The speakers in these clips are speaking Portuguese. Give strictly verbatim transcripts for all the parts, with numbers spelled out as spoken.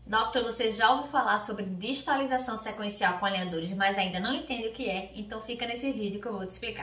Doctor, você já ouviu falar sobre distalização sequencial com alinhadores, mas ainda não entende o que é? Então fica nesse vídeo que eu vou te explicar.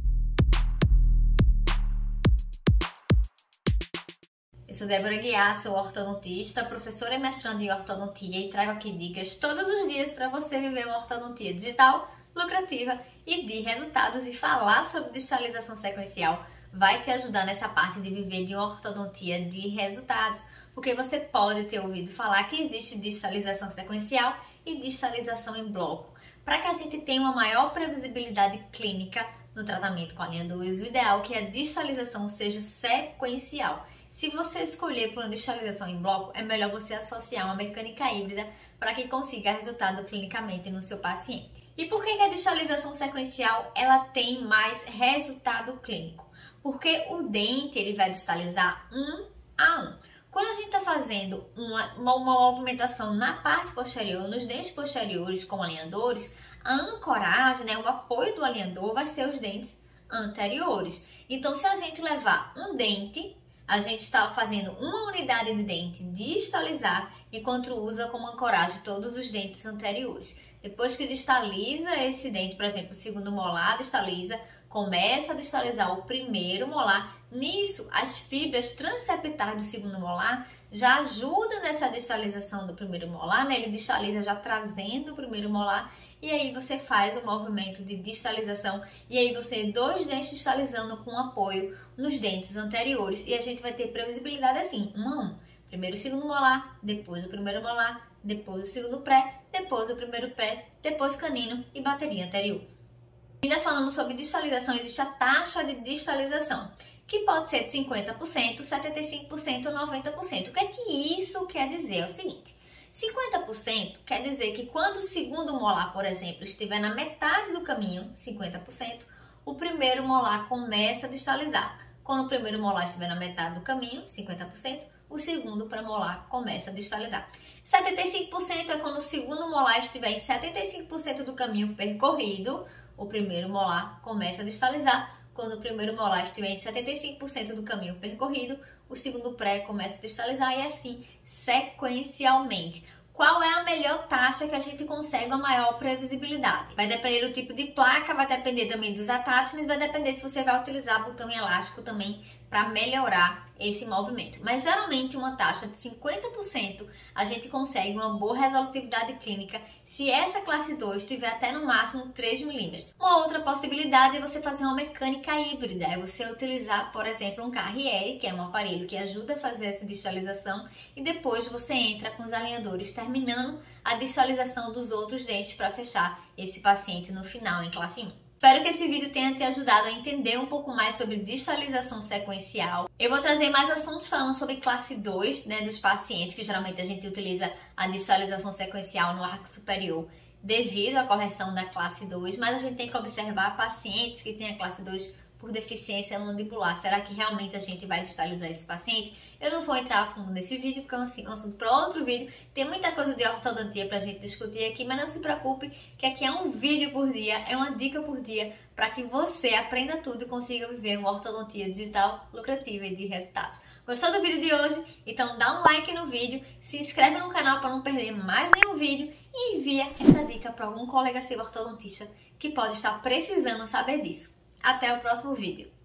Eu sou Débora Guiar, sou ortodontista, professora e mestranda em ortodontia e trago aqui dicas todos os dias para você viver uma ortodontia digital, lucrativa e de resultados. E falar sobre distalização sequencial vai te ajudar nessa parte de viver de uma ortodontia de resultados, porque você pode ter ouvido falar que existe distalização sequencial e distalização em bloco. Para que a gente tenha uma maior previsibilidade clínica no tratamento com alinhadores, o ideal é que a distalização seja sequencial. Se você escolher por uma distalização em bloco, é melhor você associar uma mecânica híbrida para que consiga resultado clinicamente no seu paciente. E por que a distalização sequencial ela tem mais resultado clínico? Porque o dente ele vai distalizar um a um. Quando a gente está fazendo uma, uma, uma movimentação na parte posterior, nos dentes posteriores com alinhadores, a ancoragem, né, o apoio do alinhador vai ser os dentes anteriores. Então, se a gente levar um dente, a gente está fazendo uma unidade de dente distalizar, enquanto usa como ancoragem todos os dentes anteriores. Depois que distaliza esse dente, por exemplo, o segundo molar distaliza, começa a distalizar o primeiro molar. Nisso, as fibras transeptais do segundo molar já ajudam nessa distalização do primeiro molar, né? Ele distaliza já trazendo o primeiro molar, e aí você faz o movimento de distalização, e aí você dois dentes distalizando com apoio nos dentes anteriores, e a gente vai ter previsibilidade assim, um a um. Primeiro o segundo molar, depois o primeiro molar, depois o segundo pré, depois o primeiro pré, depois canino e bateria anterior. Ainda falando sobre distalização, existe a taxa de distalização, que pode ser de cinquenta por cento, setenta e cinco por cento ou noventa por cento. O que é que isso quer dizer? É o seguinte, cinquenta por cento quer dizer que quando o segundo molar, por exemplo, estiver na metade do caminho, cinquenta por cento, o primeiro molar começa a distalizar. Quando o primeiro molar estiver na metade do caminho, cinquenta por cento, o segundo premolar começa a distalizar. setenta e cinco por cento é quando o segundo molar estiver em setenta e cinco por cento do caminho percorrido, o primeiro molar começa a distalizar. Quando o primeiro molar estiver em setenta e cinco por cento do caminho percorrido, o segundo pré começa a distalizar, e assim sequencialmente. Qual é a melhor taxa que a gente consegue a maior previsibilidade? Vai depender do tipo de placa, vai depender também dos attachments, vai depender se você vai utilizar botão elástico também para melhorar esse movimento. Mas geralmente uma taxa de cinquenta por cento a gente consegue uma boa resolutividade clínica se essa classe dois tiver até no máximo três milímetros. Uma outra possibilidade é você fazer uma mecânica híbrida, é você utilizar, por exemplo, um Carriere, que é um aparelho que ajuda a fazer essa distalização, e depois você entra com os alinhadores terminando a distalização dos outros dentes para fechar esse paciente no final em classe um. Espero que esse vídeo tenha te ajudado a entender um pouco mais sobre distalização sequencial. Eu vou trazer mais assuntos falando sobre classe dois, né, dos pacientes, que geralmente a gente utiliza a distalização sequencial no arco superior devido à correção da classe dois, mas a gente tem que observar pacientes que têm a classe dois por deficiência mandibular. Será que realmente a gente vai distalizar esse paciente? Eu não vou entrar a fundo nesse vídeo, porque é um assunto para outro vídeo. Tem muita coisa de ortodontia para a gente discutir aqui, mas não se preocupe que aqui é um vídeo por dia, é uma dica por dia, para que você aprenda tudo e consiga viver uma ortodontia digital lucrativa e de resultados. Gostou do vídeo de hoje? Então dá um like no vídeo, se inscreve no canal para não perder mais nenhum vídeo e envia essa dica para algum colega seu ortodontista que pode estar precisando saber disso. Até o próximo vídeo.